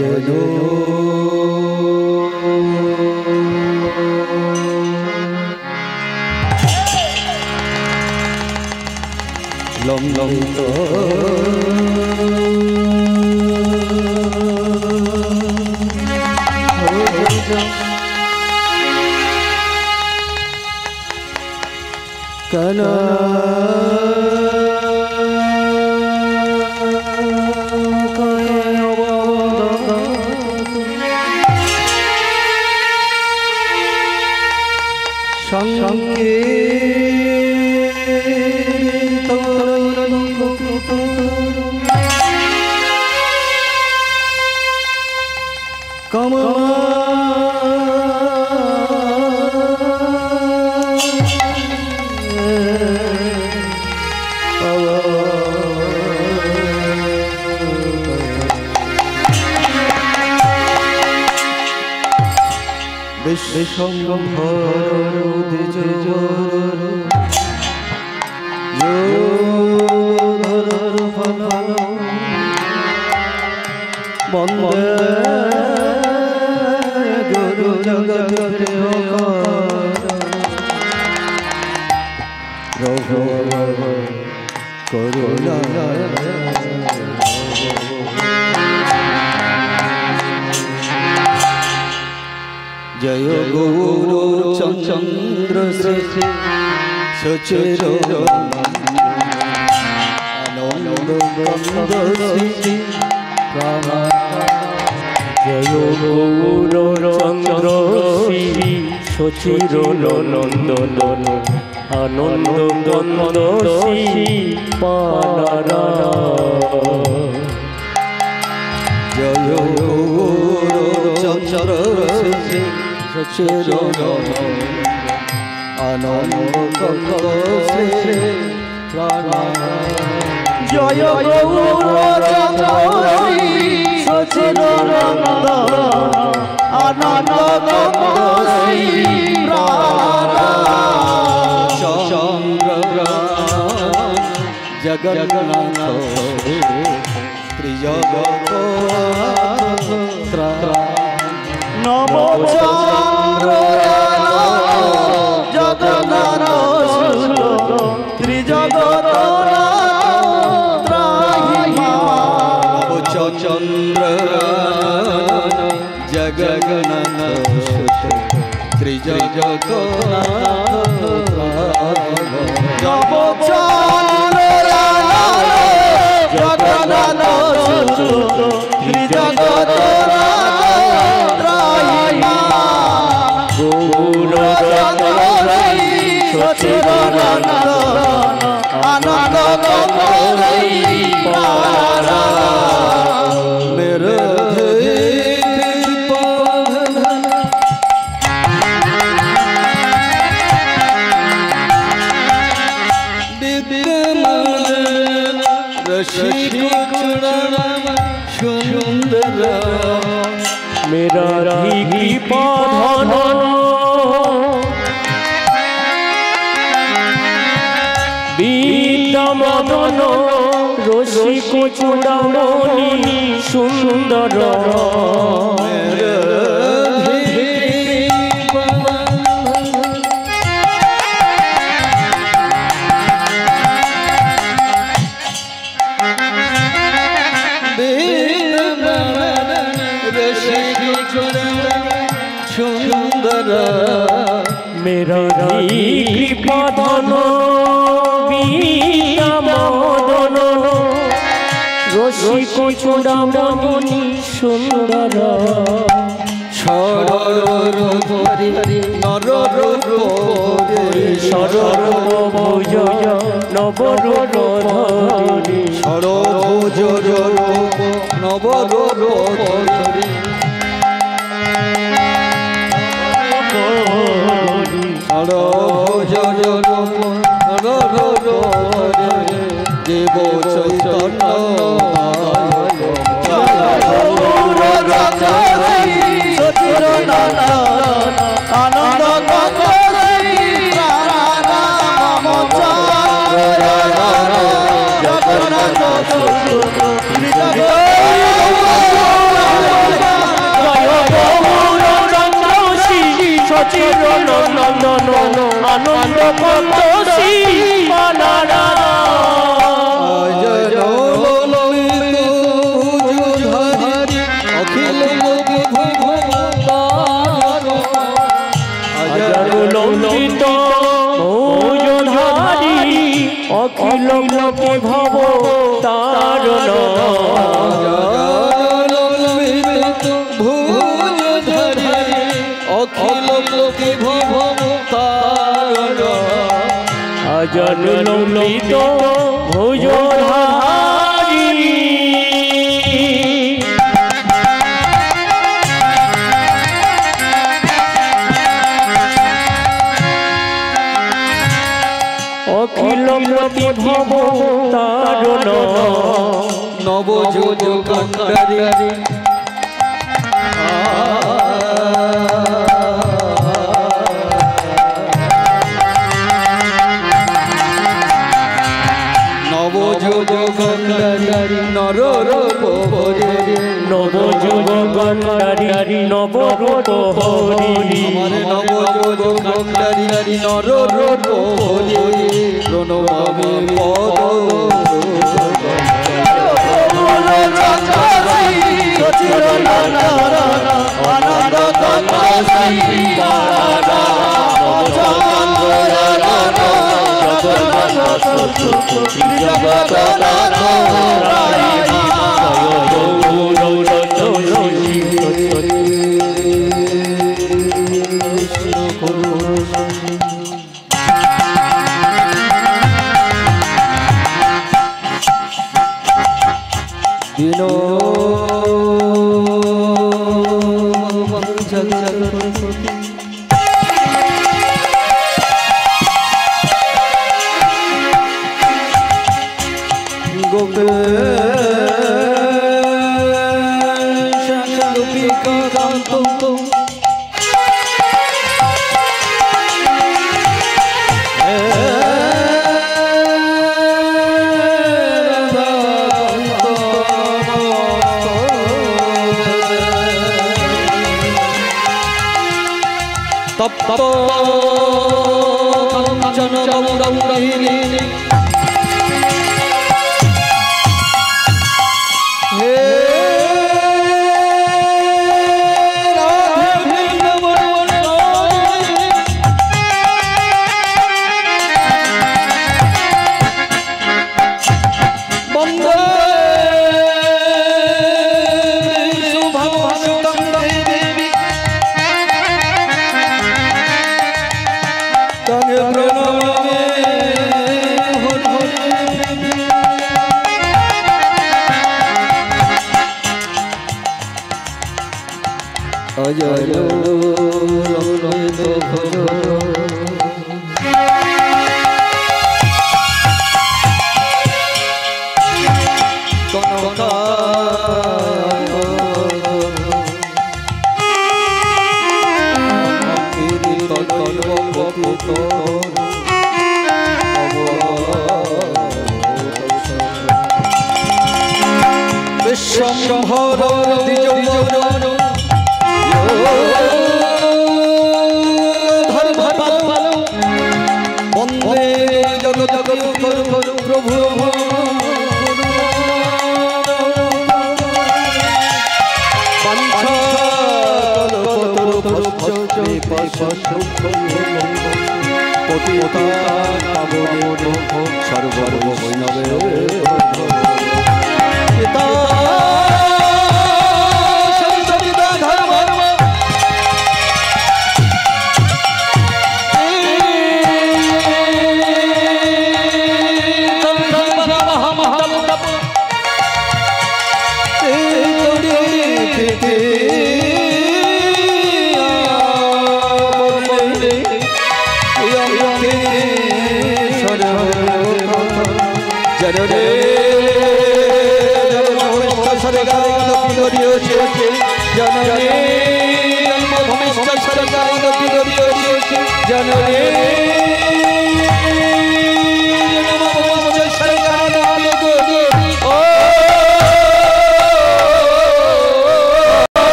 ভজনো লম লম তো কানা সঙ্গে কমা বিশ্বম্ভর যোধর ফল বন্দে গুরু জগৎ রঘু করুণা जय गुरु चंद्र श्री सचिर आनंद श्री जय गुरु चंद्र श्री सचिर नंदन आनंद श्री पानारा जय गुरु चंद्र श्री सचिर आनंद श्री जय गुरु चंद्र सचिर आनंद श्री चंद्र जगन्नाथ त्रिजगत नम चंद्र जगन्नाथ त्रिजगत चंद्र जगन्नाथ त्रिजगत नम चंद्र जगन्नाथ त्रिजगत गुरु चंद्र सचिर आनंद मेरे सुंदर मेरा कृपा धन विद्या मदन रसिक चूड़ामणि सुंदर मेरा कृपा धन विद्या मदन रसिक चूड़ामणि सुंदर सरर भुज नवरधरि सरभुज नवरधरि देव चैतन्य চরণ নন্দন আনন্দ কতসী মালারা ললিত ভুজধারী অখিল লোকে ভব তারণ অখিল লোকে ভব তারণ অজন ললিত ভুজধারী অখিল লোকে ভব তারণ নবযুগ কান্ডারি নবযুগ কান্ডারি নররূপ হরি নবযুগ কান্ডারি নবরূপ হরি আমার নবযুগ কান্ডারি নররূপ হরি প্রণমামি পদ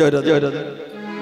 জয় রাধা জয় রাধা।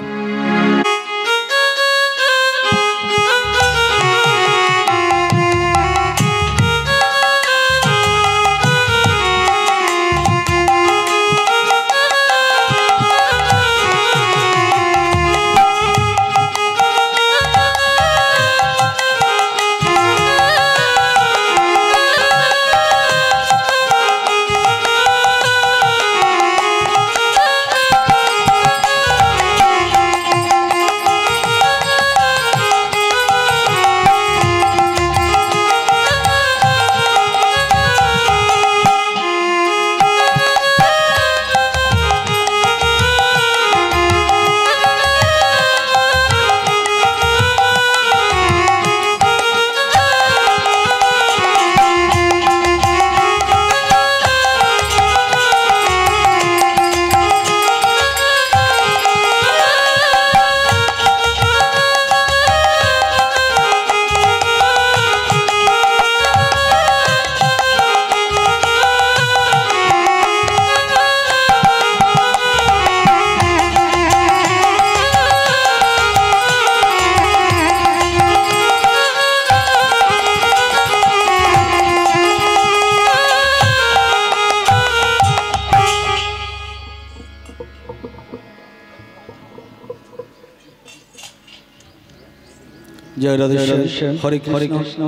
जय राधे हरे कृष्ण।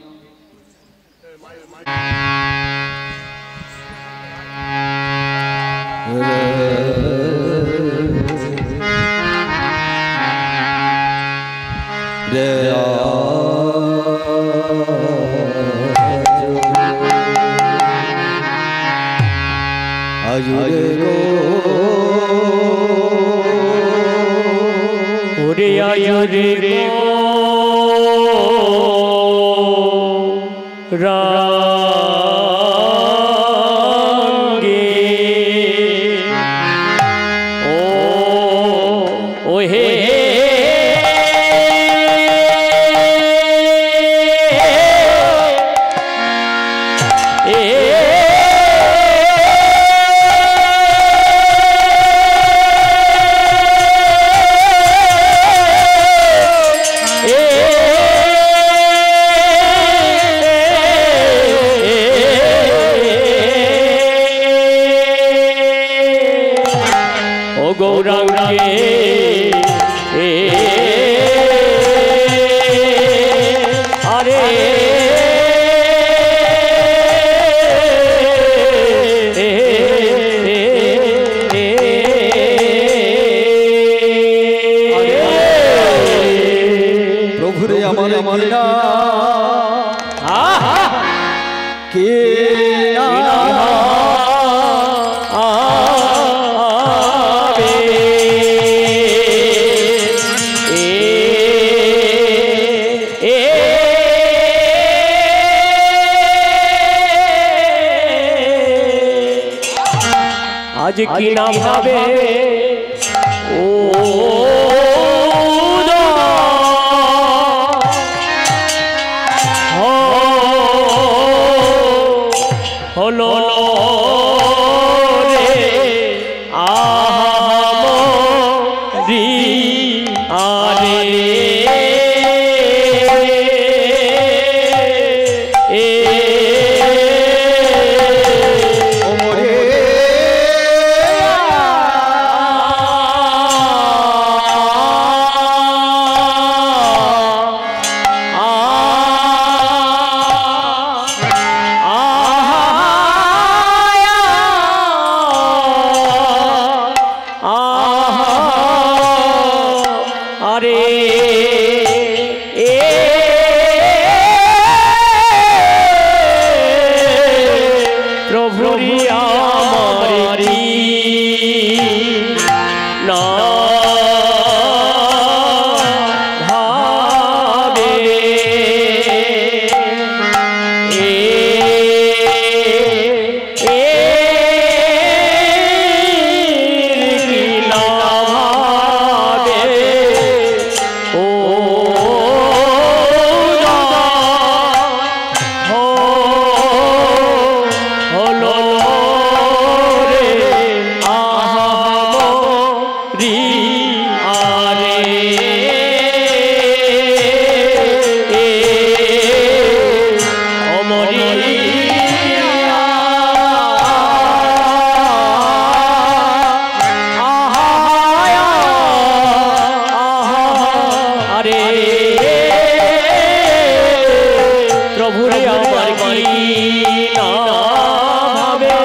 आज की ना भावे ओ हलो रे आमरी आरे কি না ভাবে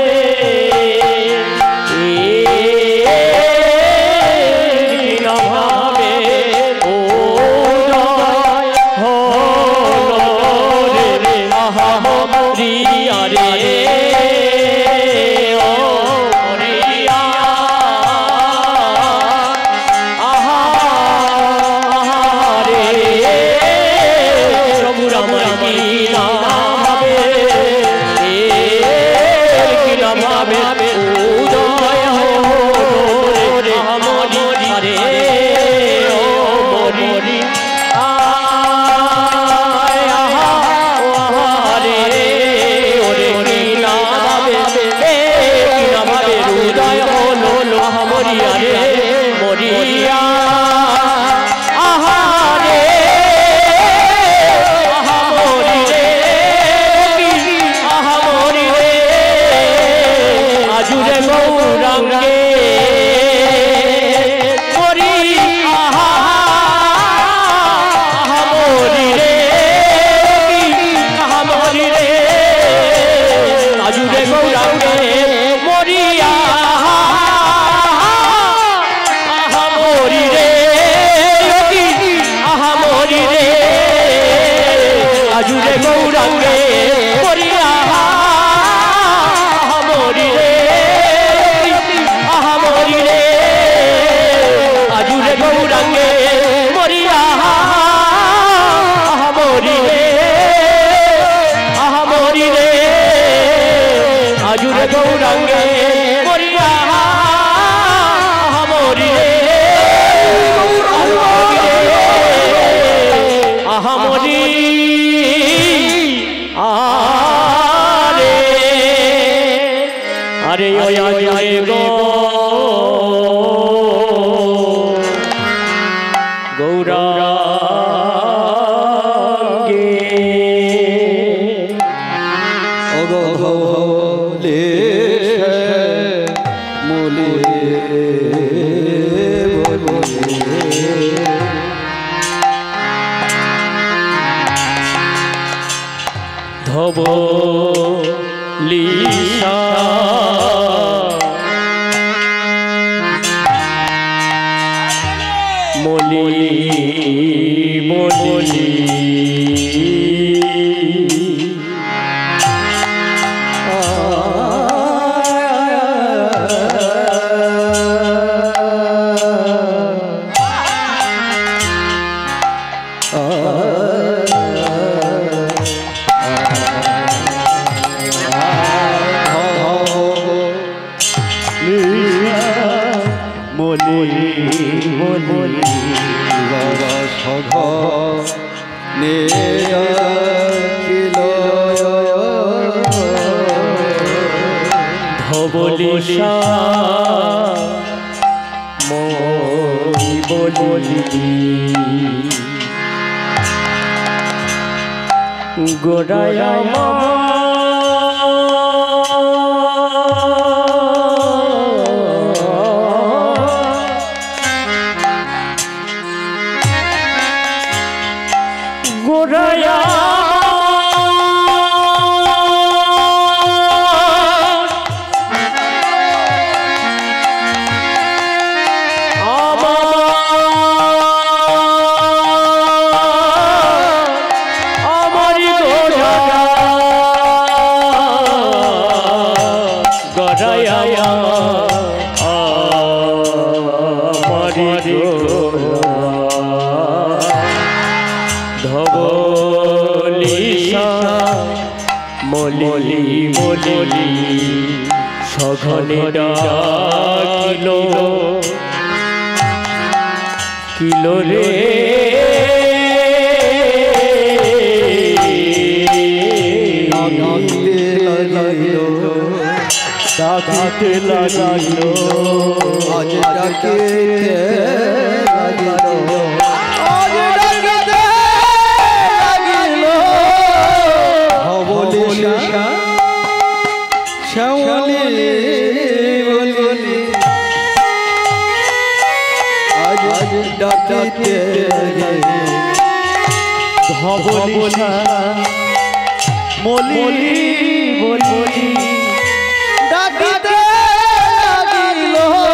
মলি বলি ডাকিতে লাগিল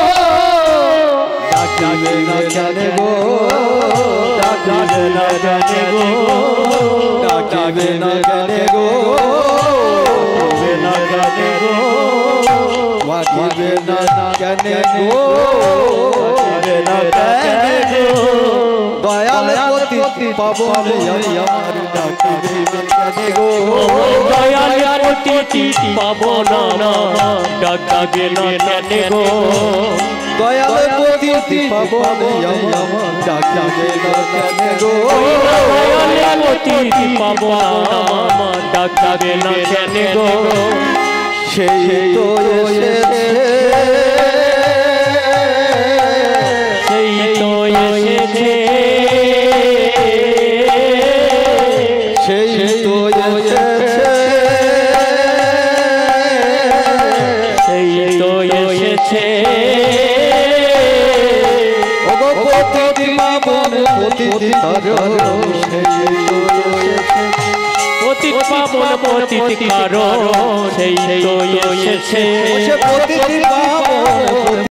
ডাকিবে না জানে গো ডাকিবে না জানে গো ডাকিবে না জানে গো ডাকিবে না জানে গো ডাকিবে না জানে গো ডাকিবে না জানে গো দয়াল পতি পাবন আমার ডাকিবে না জানে গো দয়াল পতি পাবন ডাকিবে না জানে গো দয়াল পতি পাবন আমার ডাকিবে না জানে গো দয়াল পতি পাবন ডাকিবে না জানে গো সেই তো এসেছে সেই তো এসেছে সেই তো এসেছে সেই তো এসেছে ওগো পতি পাবন পতি তারণ সেই তো এসেছে পতি পাবন পতি কারণ সেই তো এসেছে পতি পাবন